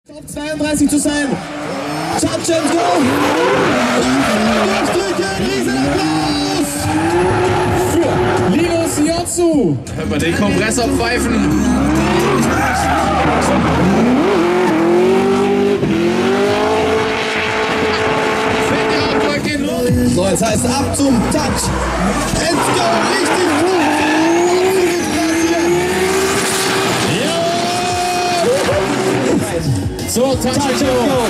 Top 32 zu sein. Touch and go. Durchdrücken, Riesenapplaus. Für Linus Jotzu. Hört man den Kompressor pfeifen. So, jetzt heißt ab zum Touch and go. Richtig gut. So, Touch and go.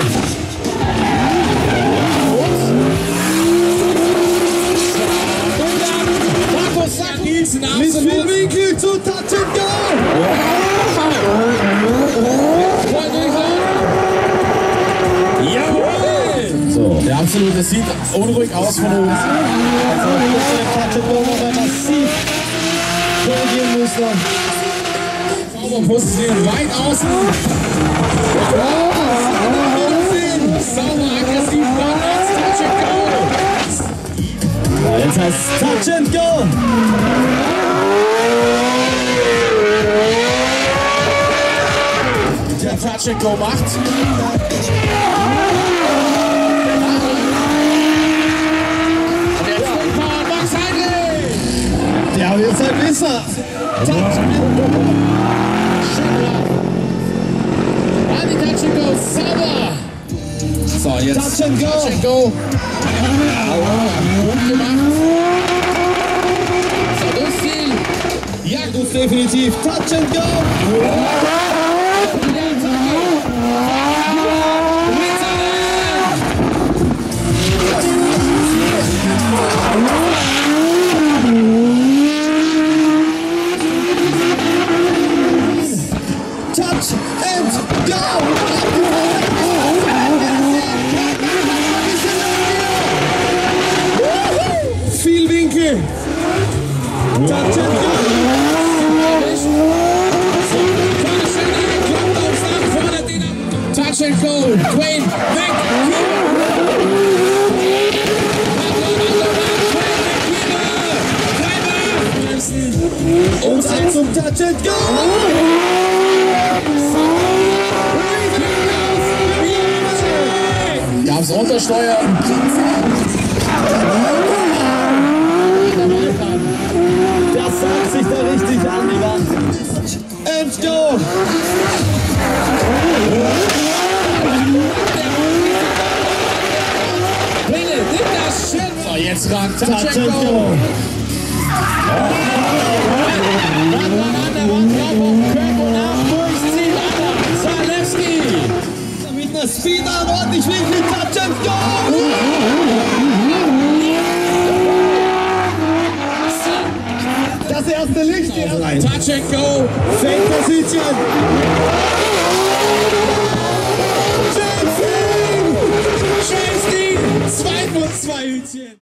Mit viel Winkel zu Touch and go. Jawohl! So, der absolute sieht unruhig aus von uns. Also, Touch and go noch massiv korrigieren müssen. Sauber positionieren, weit außen. Sauber, aggressiv, Touch and go. Jetzt heißt es Touch and go. Der Touch and go macht. Der wird sein besser. Touch and go. Touch and go, sauber! So, jetzt Touch and go. Touch and go. Gut gemacht. So, durchziehen. Ja, gut, definitiv. Touch and go. Touch and go. Viel Winkel. Touch and go. Touch and go. Dwayne, weg. Und ein zum Touch and go. Darf's runtersteuern. Das sagt sich da richtig an die Wand. And go. Bringe, nimm das Shit. So, jetzt ran. Touch and go. Mit einer Speed an, ordentlich Winkel. Touch and go. Das erste Licht hier rein. Touch and go. Fake Position. Chasing. 2 von 2 Hütchen.